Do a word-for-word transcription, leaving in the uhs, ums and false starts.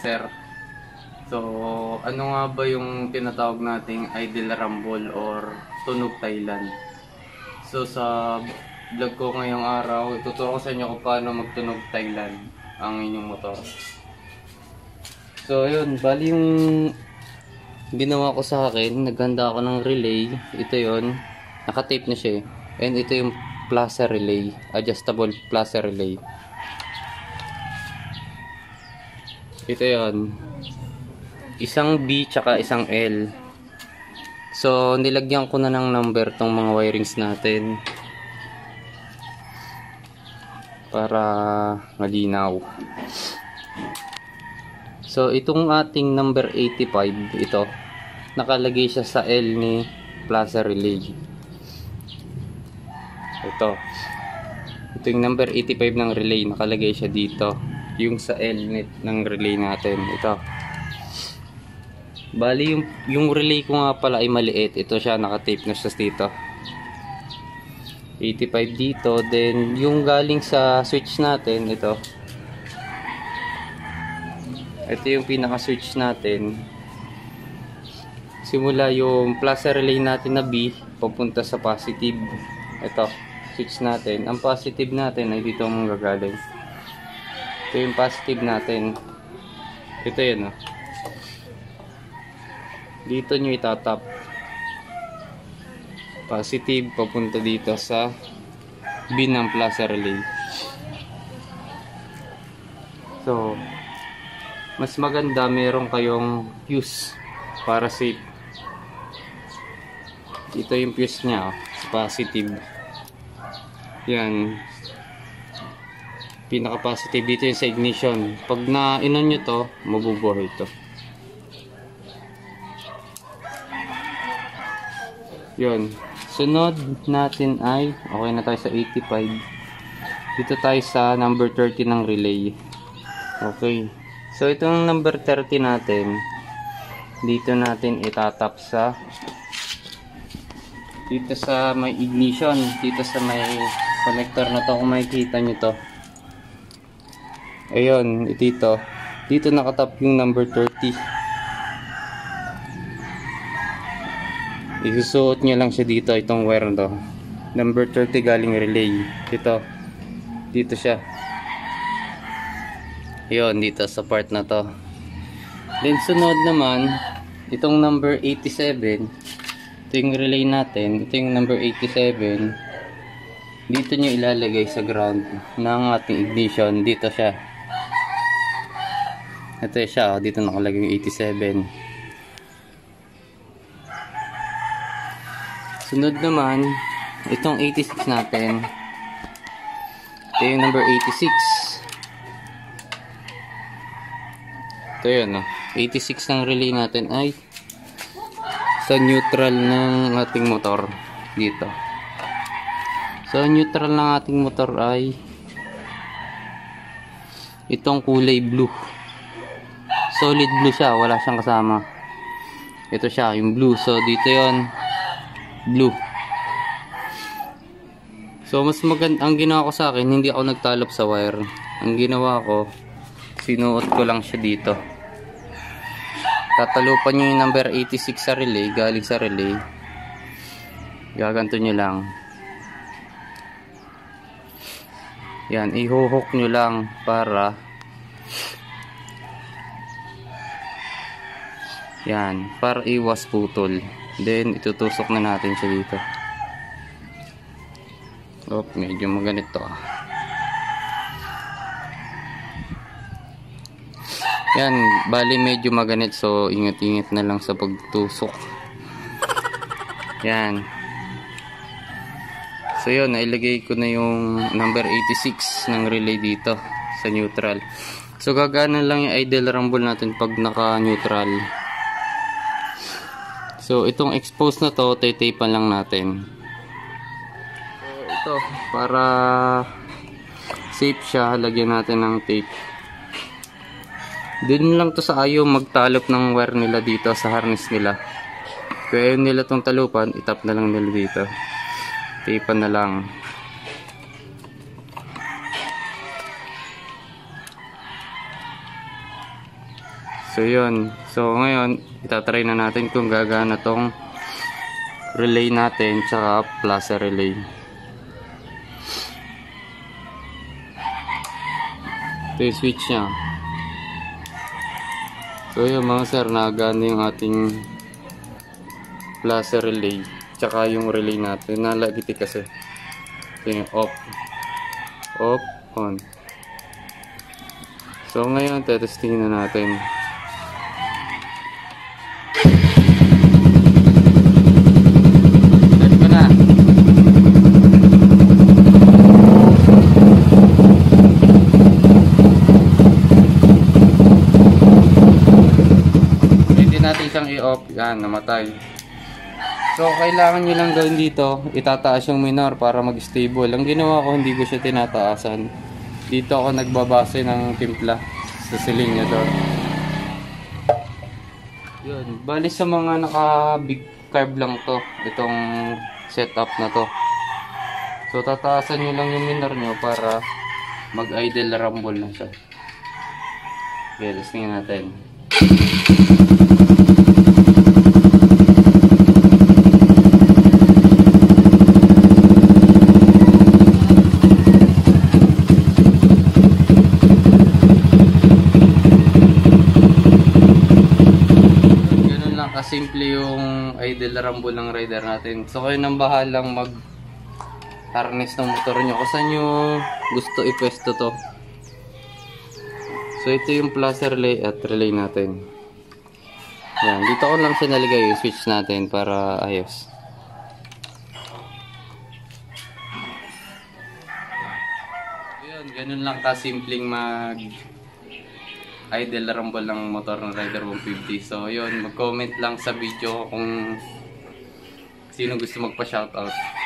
sir. So, ano nga ba yung tinatawag nating idle rumble or tunog Thailand? So, sa vlog ko ngayong araw, ituturo ko sa inyo kung paano magtunog Thailand ang inyong motor. So, ayun, bali yung ginawa ko sa akin, naghanda ako ng relay. Ito yon, naka-tape na siya eh. And ito yung placer relay, adjustable placer relay. Ito yon, isang B tsaka isang L. So nilagyan ko na ng number tong mga wirings natin para malinaw. So itong ating number eighty-five, ito nakalagay siya sa L ni placer relay. Ito ito yung number eighty-five ng relay, nakalagay siya dito. Yung sa L net ng relay natin, ito. Bali yung, yung relay ko nga pala ay maliit. Ito siya, nakatape na siya dito. eighty-five dito. Then yung galing sa switch natin, ito. Ito yung pinaka switch natin. Simula yung placer relay natin na B papunta sa positive. Ito, switch natin. Ang positive natin ay dito ang gagaling. Ito yung positive natin. Ito yun, oh. Dito nyo itatap. Positive papunta dito sa B ng placer relay. So, mas maganda meron kayong fuse para safe. Ito yung fuse nya, oh, positive. Yan. Pinaka positive dito yung sa ignition. Pag na-inon nyo to, mabubuhay ito. Yun. Sunod natin ay, okay na tayo sa eighty-five. Dito tayo sa number thirty ng relay. Okay. So itong number thirty natin, dito natin itatap sa dito sa may ignition, dito sa may connector na to, kung makikita nyo to. Ayun, dito. Dito nakatap yung number thirty. Isusuot nyo lang siya dito, itong wire to. Number thirty galing relay. Dito. Dito siya. Ayun, dito sa part na to. Then sunod naman, itong number eighty-seven. Ito yung relay natin. Ito yung number eighty-seven. Dito nyo ilalagay sa ground ng ating ignition. Dito siya. Ito siya, dito nakalagay yung eighty-seven. Sunod naman, itong eighty-six natin. Ito yung number eighty-six. Ito yun, no? eighty-six ng relay natin ay sa neutral ng ating motor. Dito. So, neutral ng ating motor ay itong kulay blue. Solid blue siya, wala siyang kasama. Ito siya, yung blue. So dito yon, blue. So mas maganda, ang ginawa ko sa akin, hindi ako nagtalop sa wire. Ang ginawa ko, sinuot ko lang siya dito. Tatalupan nyo yung number eighty-six sa relay, galing sa relay. Gaganto nyo lang. Yan, ihuhook nyo lang para yan, para iwas putol. Then itutusok na natin siya dito. Oh, medyo maganito ah. Yan, bali medyo maganit, so ingat-ingat na lang sa pagtusok. Yan. So yun, nailagay ko na yung number eighty-six ng relay dito sa neutral. So gagana lang yung idle rumble natin pag naka-neutral. So itong exposed na to, tatapan lang natin. So ito, para safe siya, lagyan natin ng tape. Din lang to sa ayaw magtalop ng wire nila dito sa harness nila. Kaya yun nila tong talupan, itap na lang nila dito. Tapan na lang. So yun. So ngayon, itatry na natin kung gagana tong relay natin tsaka plaza relay. Ito yung switch nya. So yun mga sir, nagana yung ating plaza relay tsaka yung relay natin. Nalagiti kasi. Ito yung off. Off, on. So ngayon, tetestingin na natin. Start ko na. Pwede natin siyang i-off. Yan, namatay. So kailangan nyo lang gawin dito, itataas yung minor para mag-stable. Ang ginawa ko, hindi ko siya tinataasan. Dito ako nagbabase ng timpla sa cylinder. Yun, bali sa mga naka big carb lang to, itong setup na to. So tataasan nyo lang yung minor nyo para mag idle rumble na siya. Okay, let's tingnan natin. Simple yung idle rumble ng rider natin. So kayo nang bahalang mag harness ng motor nyo kung saan nyo gusto ipwesto to. So ito yung plaza relay at relay natin. Yan, dito ko lang siya naligay yung switch natin para ayos. Yun, ganun lang kasimpleng mag idle rumble ng motor ng Rider one fifty. So yun, mag-comment lang sa video kung sino gusto magpa-shoutout.